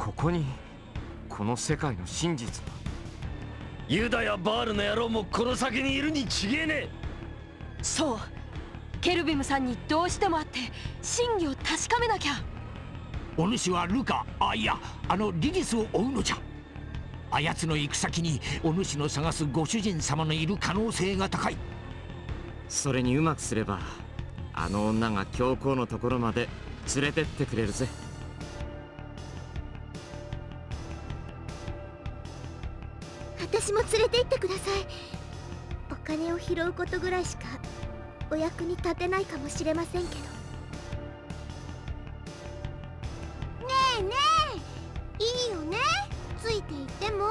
ここにこの世界の真実は。 ユダやバールの野郎もこの先にいるに違えねえ。 そう、ケルビムさんにどうしても会って真偽を確かめなきゃ。 お主はルカ、いやリギスを追うのじゃ。あやつの行く先にお主の探すご主人様のいる可能性が高い。 それにうまくすればあの女が教皇のところまで連れてってくれるぜ。 私も連れて行ってください。お金を拾うことぐらいしかお役に立てないかもしれませんけど。ねえねえ、いいよね、ついていっても。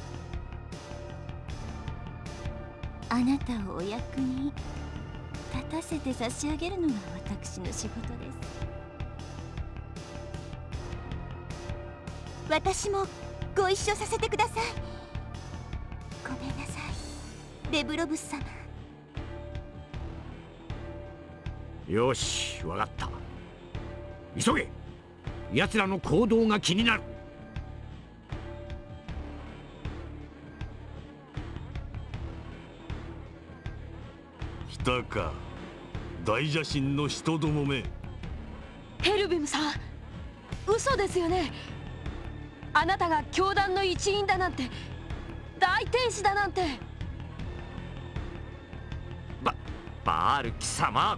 あなたをお役に立たせて差し上げるのが私の仕事です。私もご一緒させてください。ごめんなさい、レブロブス様。 よし、わかった。急げ。奴らの行動が気になる。 来たか、大邪神の人どもめ。 ヘルビムさん、嘘ですよね。あなたが教団の一員だなんて、大天使だなんて。 バール貴様、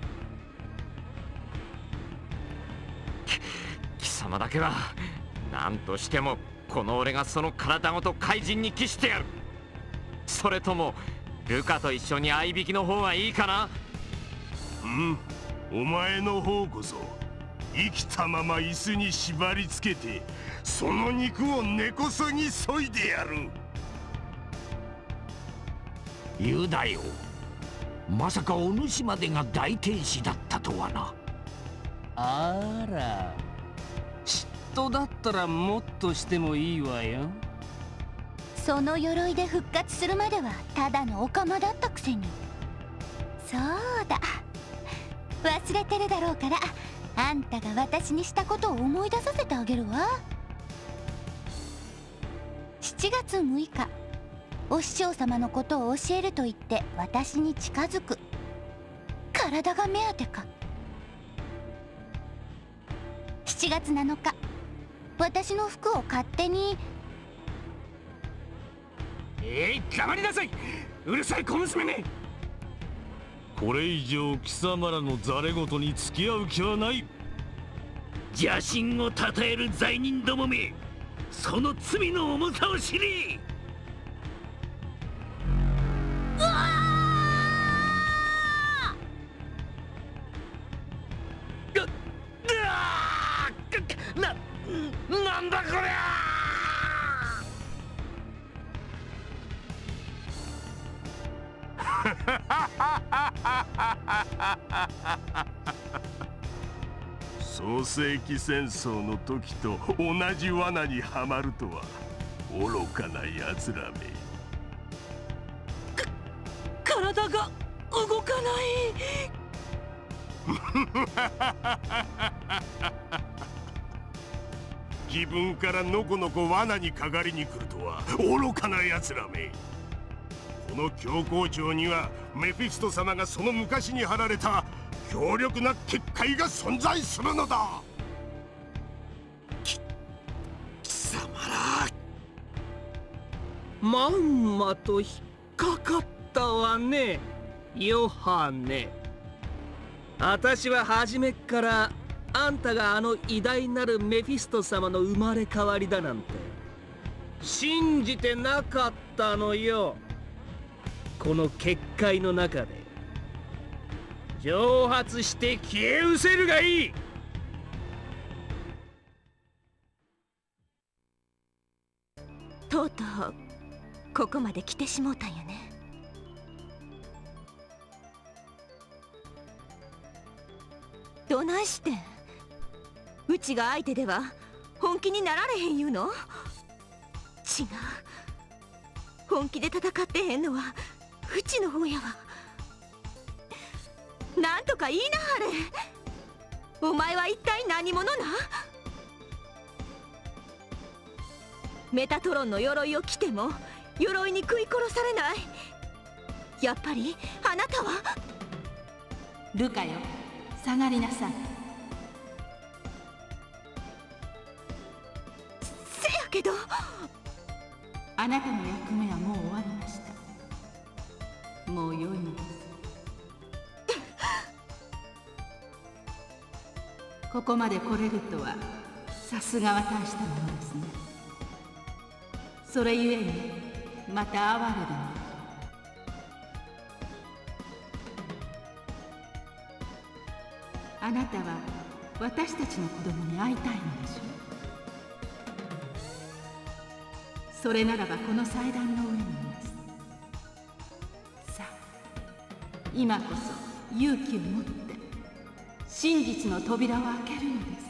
貴様だけは何としてもこの俺がその体ごと怪人に帰してやる。それともルカと一緒に合いびきの方がいいかな。 お前の方こそ生きたまま椅子に縛り付けてその肉を根こそぎ削いでやる。 ユダよ、まさかお主までが大天使だったとはな。 あら、嫉妬だったらもっとしてもいいわよ。 その鎧で復活するまではただのオカマだったくせに。そうだ、忘れてるだろうから、あんたが私にしたことを思い出させてあげるわ。7月6日、お師匠様のことを教えると言って私に近づく。体が目当てか。7月7日、私の服を勝手に。 黙りなさい、うるさい小娘め。 これ以上貴様らのざれ言に付き合う気はない。 邪神を称える罪人どもめ、その罪の重さを知り。 なんだこりゃ。 創世紀戦争の時と同じ罠にはまるとは愚かなやつらめ。 体が動かない自分からのこのこ罠にかかりに来るとは愚かなやつらめ。この教皇庁にはメフィスト様がその昔に貼られた強力な結界が存在するのだ。 貴様ら、 まんまと引っかかったわね、ヨハネ。私は初めっからあんたがあの偉大なるメフィスト様の生まれ変わりだなんて信じてなかったのよ。この結界の中で蒸発して消え失せるがいい。 とうとうここまで来てしもうたんやね。どないしてん。うちが相手では本気になられへん言うの？違う、本気で戦ってへんのはうちの方やわ。なんとか言いなはれ。お前は一体何者な？ メタトロンの鎧を着ても鎧に食い殺されない。やっぱりあなたはルカよ、下がりなさい。 せやけど、 あなたの役目はもう終わりました。もう良いのです。ここまで来れるとはさすがは大したものですね。それゆえにまた哀れだわ。あなたは私たちの子供に会いたいのでしょう。それならばこの祭壇の上にいます。さあ、今こそ勇気を持って真実の扉を開けるのです。